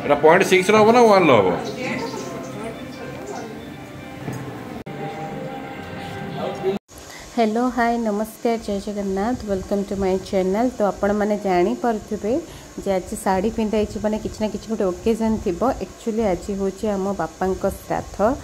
এটা 0.6 ର ହବ ନା 1 ର ହବ? हेलो हाय नमस्कार जय Jagannath welcome to my channel. तो आपण मैंने जानी पारे जे आज साड़ी पिंधाई मैंने किसी ना कि गोटे ओकेजन थी। एक्चुअली आज हूँ आम बापा श्राद्ध।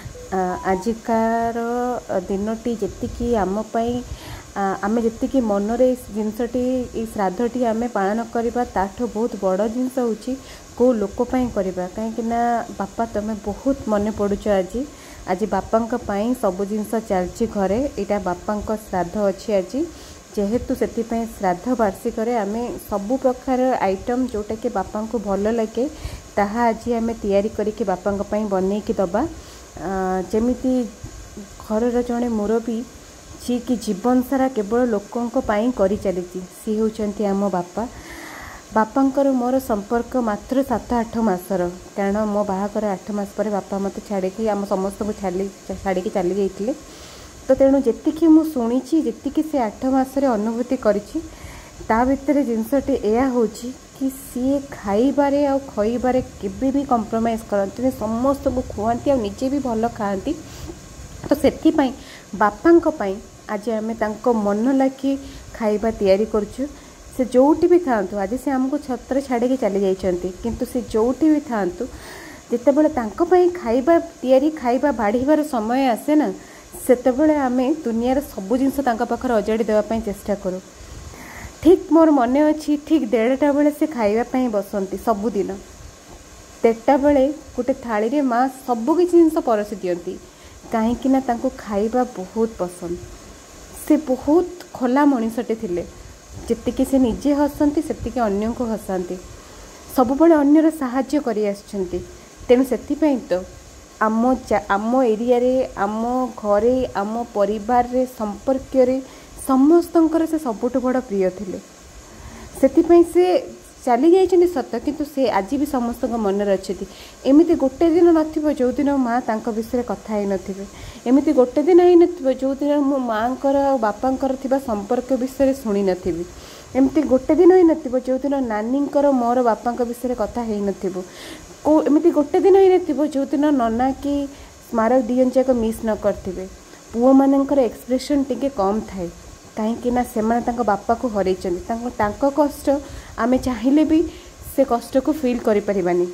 आजिकार दिनटी जी आमपाई आम जी मनरे जिनसटी श्राद्धटी आम पालन करवा ताठू बहुत बड़ जिनस हूँ कौ लोकपाई करवा कहीं बापा तुम्हें बहुत मन पड़ुच। आज बापा सब जिनस चलती घरे यहाँ बापा श्राद्ध अच्छी आज जेहेतु से श्राद्ध वार्षिक आम सबु प्रकार आइटम जोटा कि बापा को भल लगे ताहा आज आम तैयारी करके बापा बनई की दबा। जमीती घर जड़े मुरबी जी कि जीवन सारा केवल लोकों कर चली सी होती आम बापा। बापांकर मोर संपर्क मात्र 7-8 मासर कारण मो बाहागर 8 मास पर बापा मत छाड़ी आम समस्त को छाड़ी चली जाइए। तो तेणु जी मु शुणी जी से 8 मासरे अनुभूति करी भितर जिनसटी यह हूँ कि सी खाइबारे आ खइबारे केबे भी कंप्रोमाइज करते समस्त को खुआती और निजे भी भल खाती। तो से बापा आज आम मन लगी खाइबा तैयारी करछु। से जोटी भी था आज से आमको छत्र छाड़ी चली जाइए किंतु से जोटी भी था जितेबाला खाइबा तैयारी खाइबा बाढ़ीबार समय आसे ना सेतेबेले आम दुनियार सब जिनस पाखर अजाड़ी देवाई चेष्टा करूँ। ठीक मोर मन अच्छी ठीक 1:30 बेले से खाइबापी बसती सबुदिन 1:30 बेले गोटे थाली रे माँ सबकि जिनस परसी दियंती कहीं खाइबा बहुत पसंद। से बहुत खोला मनीषटे थिले जितकी से निजे हसती से अन्य को हसाती सबुबले अन्यर साहाय्य करी आछंती। तेणु से तो आम एरिया रे आम घरे आम परिवार रे संपर्क रे समस्तंकर से सबुठ बड़ प्रिय थिले। सेतिपई से चली जाइछन्ती सत किंतु से आज भी समस्त मन अच्छी। एमती गोटे दिन नथिबो जो दिन माँ तांको विषय कथा ही नथिबे एमती गोटे दिन ही नथिबो जो दिन मो माँकर बापांकर थिबा संपर्क विषय शुणी नथिबी एमती गोटे दिन ही नथिबो जो दिन नानींकर मोर बापांक विषय कथा ही नथिबो को एमती गोटे दिन ही नथिबो जो दिन नना कि स्मारक दियन जाक मिस न करथिबे। पुओ मानकर एक्सप्रेशन टिके कम थाए कहीं से बापा को हरई कष्ट आमे चाहिए भी से कष्ट को फील करिपारिबानी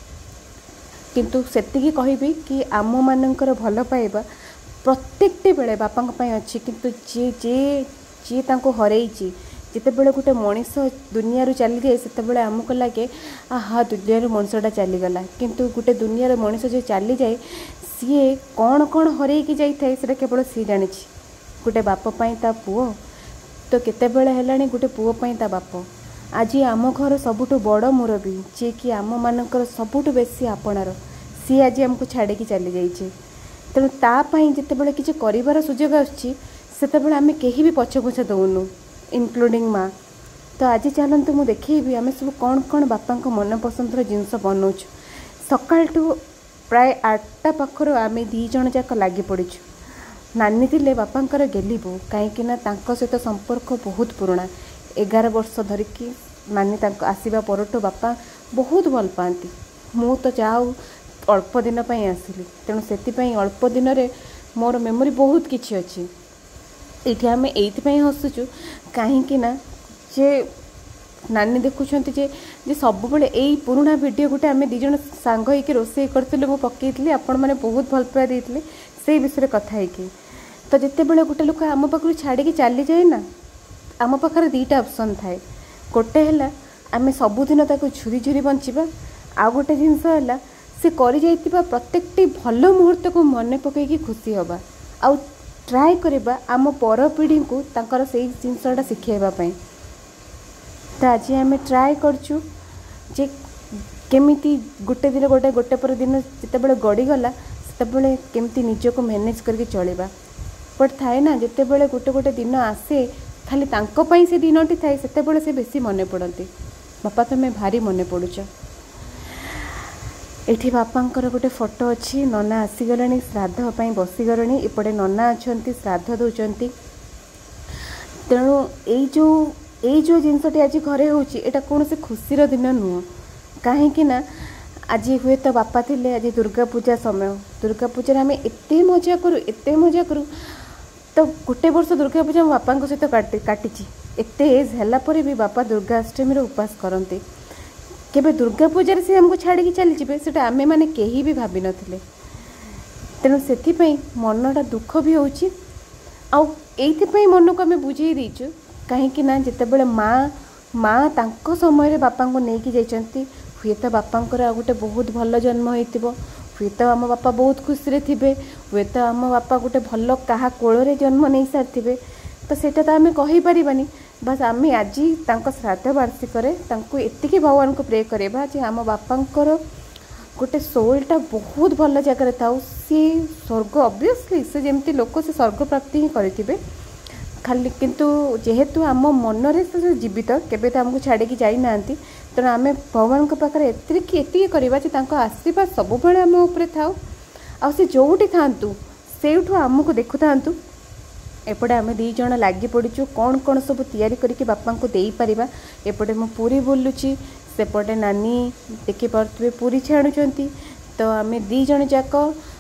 किंतु सेतिकी कहबी कि आम मानकर भल पाइबा प्रत्येकटी बेले बापा अच्छी किंतु जी जी जी तांको हरई जितेबले गोटे मनीष दुनिया चली जाए से आमको लगे हाँ दुनिया मनीषटा चलीगला किंतु गोटे दुनिया मनीष जो चली जाए सी कौन कौन हरई जाए से केवल सी जानी गोटे बाप ता पुओ तो केतेबेले हेलानी गोटे पुओ ता बाप। आज आम घर सबुठ बड़ मुरबी जी कि आम मानकर सबुठ बेसी आपणार सी आज आमको छाड़ी चली जाइए। तेणु तापाई जितेबले किसी करिवार सुजोग आसते आम कहीं भी पछपुछा दौनु इनक्लूडिंग माँ। तो आज चलतु मुझे देखी आम सब कौन कौन बापा मन पसंदर जिनस बनाऊँ। सकाल प्राय 8टा पाखर आम 2 जन जाक लगी पड़ीचु। नानी थिले बापांकर गेली बो कहीं सहित संपर्क बहुत पुराना 11 वर्ष धरिकी नानी आसवा परठू बापा बहुत भल पाती। मु तो जाऊ अल्प दिन आसिली तेणु से अल्प दिन रे मोर मेमोरी बहुत किछि अच्छी। ये आम ये हसुचु कहीं जे नानी देखुंत जे सब बड़े यही पुराना वीडियो गोटे आम 2 जन सांग होकर रोसे करते मुझे पकईली आपण मैंने बहुत भल पाई देते से विषय कथा है। तो जिते बड़े गोटे लोक आम पाखु छाड़ी चली जाए ना आम पाखे 2टा ऑप्शन थाए गोटे है आम सबुदिन झुरी झुरी बंचा आ गोटे जिनस है से कर प्रत्येकटी भल मुहूर्त को मन पकईकी खुशी हवा आ ट्राए करवा आम पर पीढ़ी को तांकर से जिनसटा शिखेवाई। तो आज आम ट्राए करचु जे केमिति गोटे दिन गोटे पर दिन जितेबाला गड़ीगला से केमती निजको मैनेज करके चलवा बट थाए ना जितेबाला गोटे गोटे दिन आसे खाली तांको से दिनटी थाए सेतेबाला से बेसी मन पड़ती बापा तुम्हें भारी मन पड़ुच। एठी बापांकर गोटे फोटो अच्छी नना आसीगला श्राद्ध बसीगले एपटे नना अच्छा श्राद्ध दौरान। तेणु ये जो जिनसटी आज घरे होची एटा कौन से खुशीर दिन नुह कहीं आज हुए तो बापा थिले आज दुर्गा पूजा समय दुर्गा पूजा आम एते मजा करूँ तो गोटे वर्ष दुर्गा पूजा मो बापा सहित काटी एत एज है भी बापा दुर्गाष्टमी उपास करते केबे दुर्गा पूजा से हमको छाड़ी चली से आमे मैंने कहीं भी भाभी नथिले तेणु से मनटा दुख भी होची आईपाई मन को आम बुझे देचु कहीं ना जिते माँ तांको समय बापा को लेकिन जाइछंती हुए तो बापांकर आ गोटे बहुत भल जन्म होइतिबो हुए तो आम बापा बहुत खुशी थे हुए तो आम बापा गोटे भल क्या कोल जन्म नहीं सारी तो सेटा तो आम कहीपरानी बस आम आज श्राद्ध वार्षिक एति भगवान को प्रे करवा जे आम बापांकर गोटे सोलटा बहुत भल जगार था सी स्वर्ग ऑब्वियसली से जमती लोक से स्वर्ग प्राप्ति ही करेंगे खाली किंतु जेहेतु आम मनरे से जीवित केबे तो आमको छाड़ी जाना तेणु आम भगवान पाखे एति करवा आशीर्वाद सब बेले आम उपरे था आ से जोटी था से आमको देखु था एपटे आम दी जन लगी पड़ीचु कौन कौन सब तैयारी करके बापा को दे पारिबा एपटे मु पूरी बुलुची सेपटे नानी देखी पारे पूरी छाणुंट तो आम दी जन जाक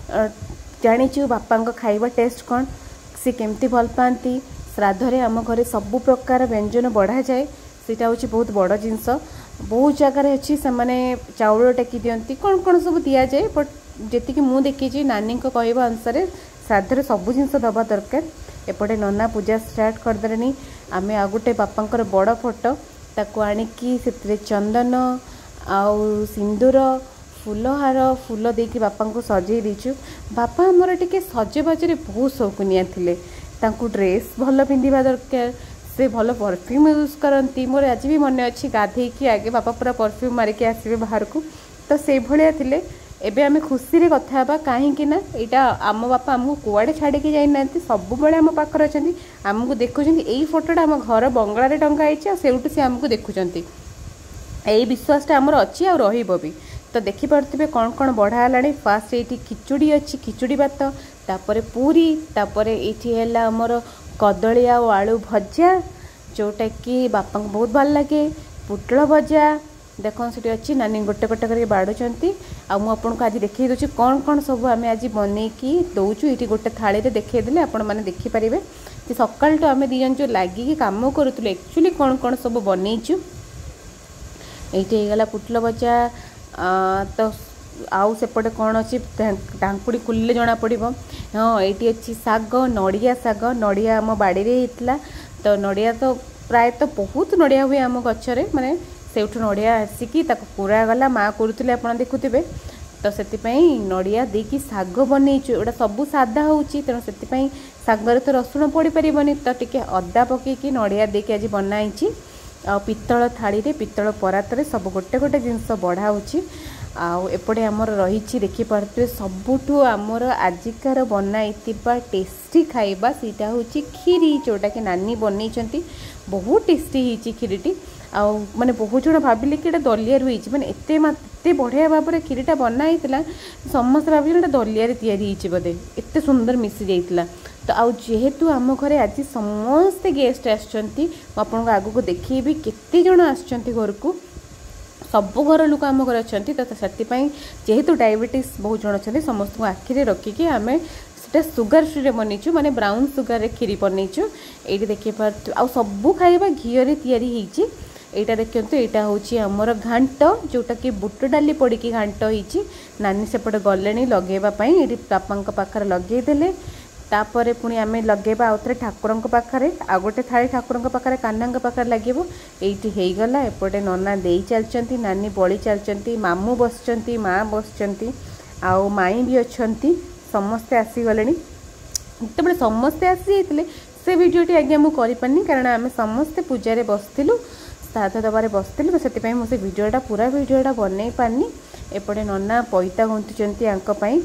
जाचु बापा खाइबा टेस्ट कौन सी केमती भल पाती श्राद्धरे आम घरे सबु प्रकार व्यंजन बढ़ा जाए सीटा हूँ बहुत बड़ जिनस बहुत जगार अच्छी से मैंने चाउल टेकी दियंती कौन कौन सब दि जाए बट जी मु देखी नानी कहवा अनुसार श्राद्धरे सबू जिनस दबा दरकार एपटे नना पूजा स्टार्ट करदे आम आ गोटे बापांकर बड़ फोटो ताको आणिकी से चंदन आउ सिंदूर फूलहार फूल देकी बापा को सजे दीचु बापा आमर टिके सजबाजे बहुत शौकुनिया थिले तांकु ड्रेस भल पिंधा दरकार से भल परफ्यूम यूज करती मोर आज भी मन अच्छी गाधे कि आगे बापा पूरा परफ्यूम मारिक आसवे बाहर को तो से भाया थिले एबे आमे खुशी रे कथा बा कहीं ना यहाँ आम बापा आमको कुआड़े छाड़ी के जाना सब बेले आम पाखर अच्छा आमको देखुं यही फोटोटा आम घर बंगला टंगाई से सी आमको देखुं यही विश्वासटा आमर अच्छी आ भी तो देखिपे कौन कौन बढ़ा फास्ट ये खिचुड़ी अच्छी खिचुड़ी भात तापर पूरी तापर ये आमर कदली आलू भजा जोटा कि बापा को बहुत भल लगे पुटल भजा देखो से अच्छी नानी गोटे गोटे करके बाड़ुंट आपको आज देखी दूसरी कौन कौन सब आम आज बनईकी दौचु ये गोटे थाली देखईदे आपण मैंने देखिपारे सका तो आम दी जन जो लगिकी कम करूँ एक्चुअली कौन कौन सब बनईचु ये गला पुटल भजा तो आउ सेपटे कौन अच्छी टांकुड़ी खुले जना पड़ो हाँ ये अच्छी साग नड़िया साग नड़िया आम बाड़ी होता तो नड़िया तो प्राय तो बहुत नड़िया हुए आम गचरे माने से नड़िया आसिकी पूरा गला माँ करुले आप देखुवे तो से नड़िया देकी साग बनईचु एटा सबू सादा होची तेणु से सागर तो रसुण पड़ पारनी तो टिके अदा पकईकी नड़िया देकी आज बनाई आ पितल थाली रे पितल परात सब गोटे गोटे जिनस बढ़ा होची एपटे आमर रही देखिपे सबुठू आमर आजिकार बनाई टेस्टी खाइबा सीटा हूँ खीरी जोटा कि नानी बनई बहुत टेस्टी होती खीरीटी आउ माने बहुत जन भाविले कि दलिया रही मैंने एत बढ़िया भाव में खीरीटा बनाई समस्त भाविले दलिया या बोधे एत सुंदर मिसी जाइला तो आउ जेहेतु आम घरे आज समस्ते गेस्ट आसको आगू देखी केते जन आसुँच घर को सब घर लोक आम घर अच्छा तो से जेहेतु डायबिटीज बहुत जन अच्छा समस्त को आखिरी रखिकी आम से सुगर फ्री बनईचु माने ब्राउन सुगर रे खीरी बनईचु ये देखी पार आ सबू खाइबा घी तैयारी होती यहाँ देखते यहाँ हूँ आमर घांट जोटा कि बुट डाली पड़ी घांट होती नानी सेपटे गले लगेवाई ये बापा पाखे लगेदेले तापर पुणी आम लगेबा आउ थे ठाकुर पाखे आ गोटे थाली ठाकुर पाखे कान्हा पाखे लगे ये गला एपटे नना दे चलती नानी बड़ी चलती मामू बसचंती माँ बसचंती आउ माई भी अच्छा समस्ते आसीगले जिते समस्ते आसी जाते से भिडटी आज्ञा मुझे करनी कारण आम समस्ते पूजा बसलु श्राद्ध दबारे बसलु तो से मुझे भिडियोटा पूरा भिडियोटा बनई पारनी एपटे नना पैता गुंथुंट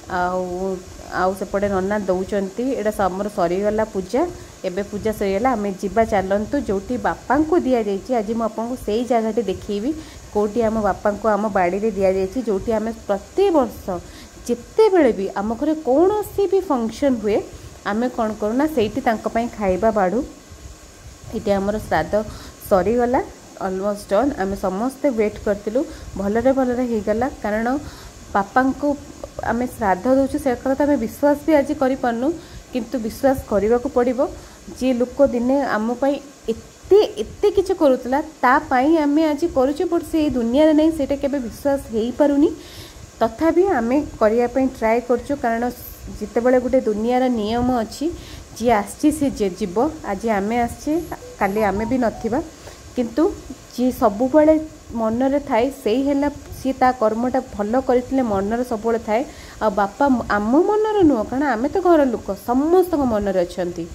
आउ सेपटे नना दौरान यहाँ आमर सरीगला पूजा एबे पूजा सरीगला आम जीवा चलतु जोटी बापा को दि जाइए आज मुझे से जगह देखी कौटी आम बापा को आम बाड़ी में दि जाइए जोटी आम प्रति वर्ष जिते बेले भी आम घर कौन भी फंक्शन हुए आम कौन करूना से खाइबा बाढ़ू ये आमर श्राद्ध सरीगला ऑलमोस्ट डन आम समस्ते वेट करथिलु भलरे भलरे हो गला कारण बापा को आम श्राद्ध दौचु से कथा आम विश्वास भी आज करि पारनु किंतु विश्वास करने को पड़ो जी लोक दिने आम एते एते किछ करूतला तापाई आम आज करूचे बट से दुनिया नहीं सेटा केबे विश्वास हो पारुनी तथापि आम करने ट्राए करछु कारण जितेबले गोटे दुनियार नियम अच्छी जी आसी सी जे जीव आज आम आसचे काली आम भी नथिबा किंतु जी सबुबले मनरे थाए से है सी ता कर्मटा भल करथिले मनरे सबुबले थाए आ बापा आम मनर नुह कारण आम तो घर लोक समस्त मनरे अछंती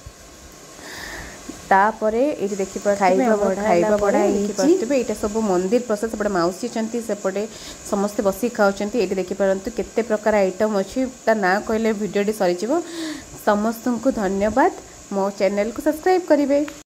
तापरे ये देखिए खाइबा बढ़ा ये सब मंदिर प्रसाद सेपटे माउसी सेपटे समस्ते बसी खाऊँ ये देखिपारु केते प्रकार आइटम अच्छी ता ना कहले वीडियो सरीज समस्त को धन्यवाद मो चैनल को सब्सक्राइब करेंगे।